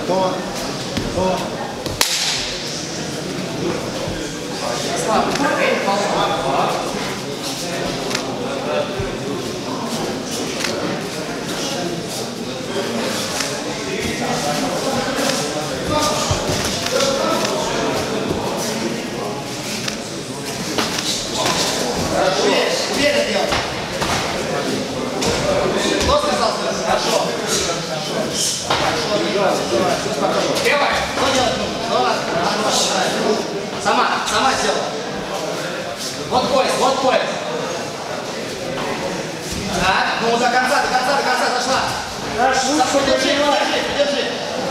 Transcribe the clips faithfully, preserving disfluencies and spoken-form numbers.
Готово. Готово. Слава, окей, полно. Уверенно делай. Кто сказал? Хорошо. Хорошо. Делай. Что делать нужно? Хорошо. Сама, сама сделай. Вот пояс, вот пояс. Так, ну до конца, до конца, до конца зашла. Держи, держи, держи.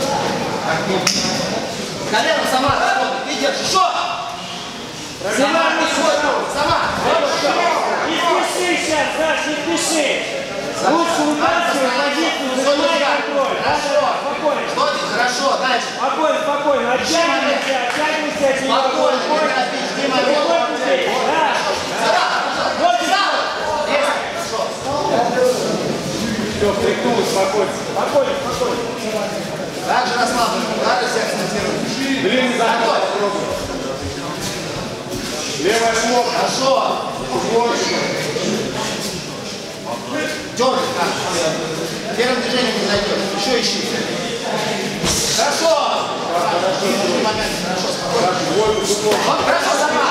Коленом сама заходит. И держи. Что? Сама, сама. Не спеши сейчас, Саш, не спеши. Лучше выбрасывай позицию, занимай контроль. Хорошо. Спокойно. Что ты? Хорошо, дальше. Спокойно, спокойно. Оттягивайся, оттягивайся от нее. Спокойно, не торопись, жди момент. Да. Вот и Хорошо. все, стряхнулась, спокойно. Спокойно, спокойно. Также расслабленно, надо всех акцентировать. Блин, не Готовь. Левая лоб. Хорошо. Дергай. Первым движением не зайдешь. Еще ищи. Хорошо. Хорошо. Момент. Хорошо, спокойно. Вот, хорошо, сама.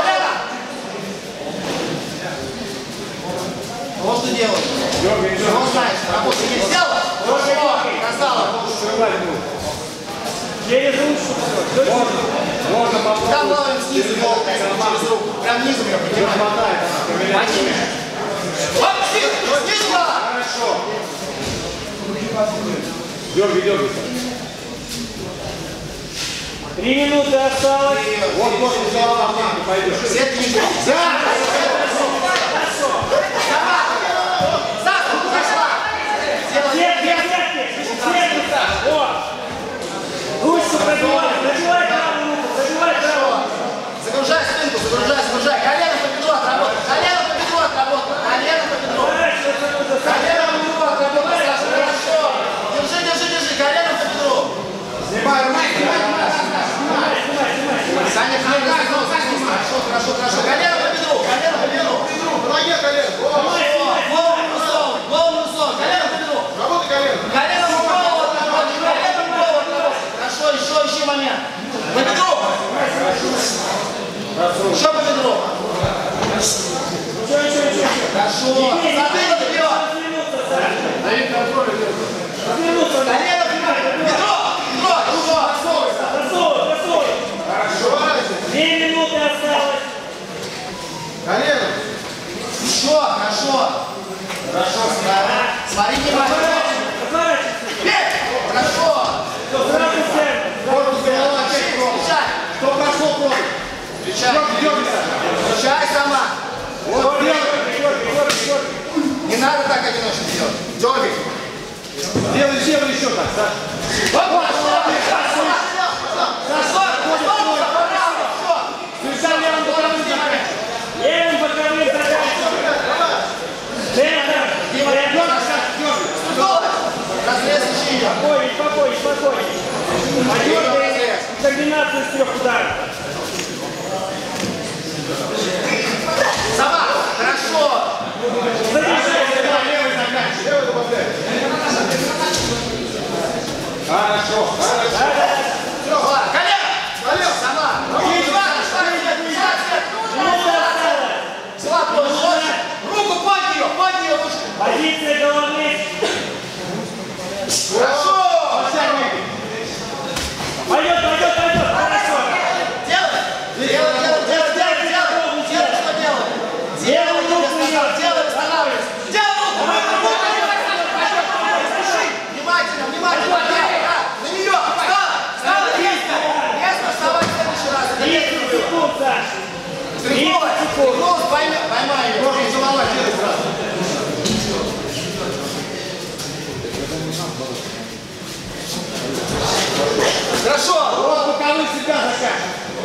Вот что делаешь. Чего знаешь? Работу не сделала? Хорошо. Красава. Через руку. Можно попробовать. Там главное снизу голову через руку. Прям низом ее поднимай. Поднимай. Оп, снизу, снизу голова. Хорошо. Дергай, дергай. Три минуты осталось. Вот после голова пойдешь. Все движения. Да. Сама. Саша, зашла. Нет, нет, нет, нет. Вот. Ручку пробивай, забивай правую руку, забивай правую. Загружай спинку, загружай, загружай. Колено по бедру отработай. Колено по бедру отработай. Колено по бедру. Колено по бедру отработай, Саша. Хорошо. Держи, держи, держи. Колено по бедру. Снимай, снимай, снимай. Саня, колено загнул, загнул. Хорошо, хорошо, хорошо. Колено по бедру. Колено по бедру. Ноге колено. Голову высовывай, голову высовывай. Колено по бедру. Работай колено. Колено в голову отработай. Колено в голову отработай. Хорошо, еще, еще момент. По бедру. Еще по бедру. Хорошо. Затылок вперед. Давид, контроль. Колено вперед. Бедро. Бедро. Хорошо. Хорошо. Две минуты осталось. Колено. Еще. Хорошо. Хорошо. Смотри внимательно. Вверх. Хорошо. Сразу в центр. Корпус голова опять пробуй. Кто прошел пробуй. Встречай. Дергай, Саша. Встречай сама. Вот, делай. Не надо так одиночно делать. Дергай. Делай, делай еще так, Саша. Вот, хорошо. Хорошо. Хорошо. Встречай левым боковым задачей. Левым боковым задачей. Центр. Дергай, Саша, Разрез ищи ее. Спокойней, спокойней, спокойней. Подергай комбинацию из трех ударов. Сама. Хорошо. левый заканчивай. Левый добавляй. Хорошо. Все. Колено. Сама. Руку под нее, под нее ручку. Позиция головы. Хорошо. Пойдет, пойдет, пойдет. Хорошо. Делай. Делай, делай, делай, делай, делай. Делай, что делай. Делай, делай, останавливайся. Делай руку. Внимательно, внимательно. На нее. Встала. Встала. Резко. Резко вставай в следующий раз. тридцать секунд, Саш. Стряхнулась. Стряхнулась, поймай, поймай ее. Можно целовать, делай сразу. Хорошо. Вот боковых себя заканчивай.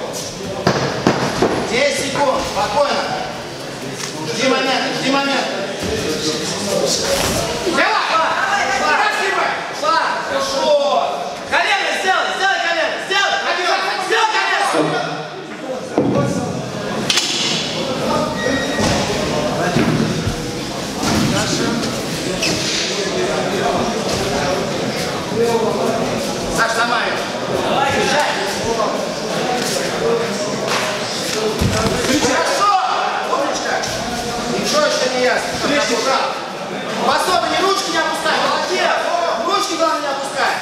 десять секунд. Спокойно. Жди момент, жди момент. Давай. Шла. Шла. Хорошо. Колено Саш, сама ее. Езжай. Хорошо! Умничка. Ничего еще не ясно. Пособие, не ручки не опускай. Молодец. Ручки, главное, не опускай.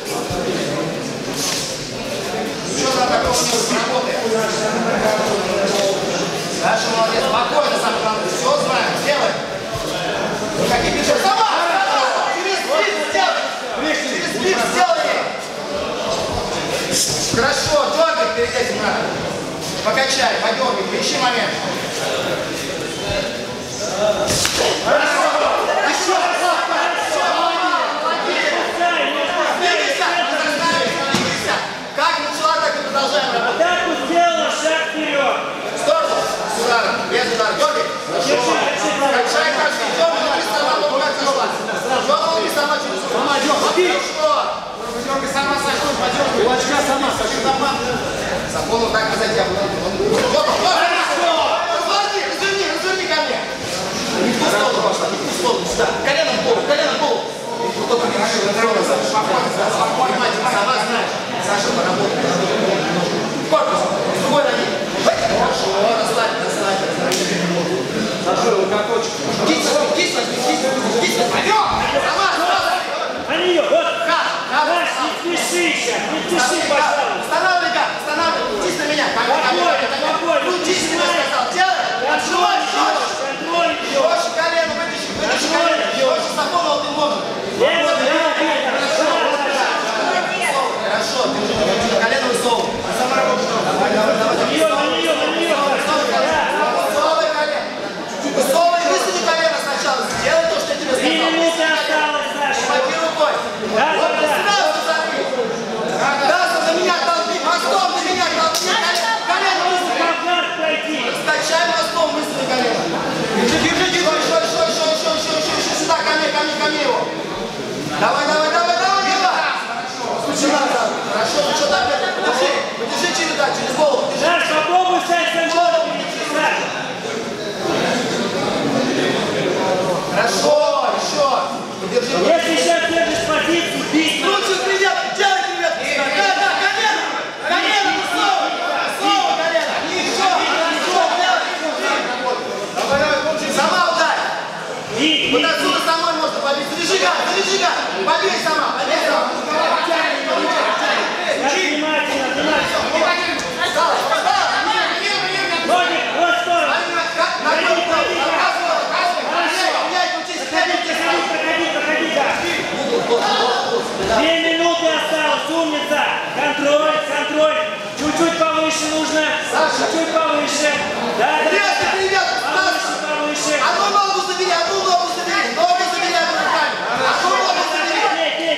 Ничего там такого не работает. Саша, молодец. Спокойно, самое главное. Все знаем. Делай. Какие бежишь? Сама! Через спину сделай! Через спину сделай! Хорошо, дергай перед этим надо. Покачай, подергай, поищи момент. Хорошо! Еще! Двигайся! Двигайся! Как начала, так и продолжаем работать. Атаку сделала, шаг вперед. В сторону, с ударом, без удара. Дергай. Хорошо. Качай каждый. Дергай, внутри сама, вот как зашла. Дергай внутри сама через руку. Хорошо. Дергай сама, Саша, подергай. Кулачка сама, Саша. Сапон вот так назад я буду. Вот, вот, разверни, разверни, разверни ко мне. Не в ту сторону пошла, не в ту сторону, сюда. Колено в пол, колено в пол. Кто-то не решил, спокойно, внимательно, сама знаешь. Саша, поработай, поработай. Корпус, с другой ноги. Хорошо, расслабь, расслабь, расслабь. Саша, локоточек. Кисть, кисть возьми, кисть, кисть возьми. Пойдем! Сама, сама. На нее, вот. Как? Саш, не спеши сейчас, не спеши, пожалуйста. Останавливай, как? Останавливай, крутись на меня. Крутись, тебе сказал. Делай. Отжимай, жестче. Контроль идет. Жестче колено, вытащи, вытащи колено. Жестче сапону ты можешь. Лево, лево, лево. Хорошо, держи, держи, колено высовывай. Давай, давай, давай. На нее, на нее, на нее. Высовывай колено. Высовывай, высуни колено сначала. Сделай то, что я тебе Три сказал. минуты осталось, Саша. Смотри рукой. Да, Вот да, да. сразу зарви. Сразу на меня толпи. Мостом на меня толпи. Колено высуни. Назад пойти. Скачай мостом, высуни колено. Держи, держи, держи. Еще, еще, еще, еще, еще, еще, еще. Сюда, ко мне, ко мне, ко мне его. Давай, давай, давай, давай, давай. Слушай, назад. Хорошо, ну что там? Подержи, подержи через, да, через голову. Подержи. Саш, попробуй стать контролем. Саш. Хорошо, еще. Подержи. Если сейчас держишь позицию, бей. Лучше привет, делай привет. Да, да, колено. Колено, высовывай. Высовывай колено. Еще, еще, делай. Давай, давай, получи. Сама ударь. И, Вот отсюда самой можно побить. Заряжи гад, заряжи гад. Побей сама, побей сама. внимательно, внимательно. Ноги, вот в сторону. Проходи, проходи, да. Проходи, проходи, да. Две минуты осталось, умница. Контроль, контроль. Чуть-чуть повыше нужно. Чуть-чуть повыше. Да, да, да. Повыше, повыше. Одну ногу забери, одну ногу забери. Ногу забери одну руками. Одну ногу забери.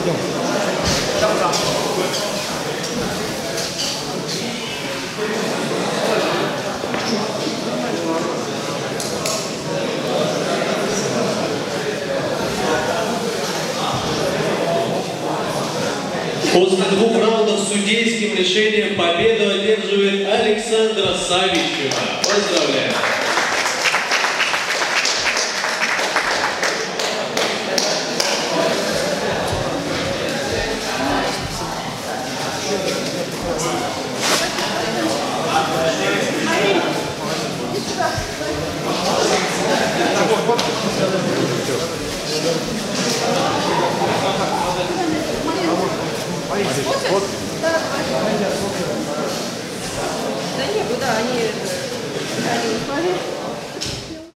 идем. После двух раундов судейским решением победу одерживает Александра Савичева. Поздравляем!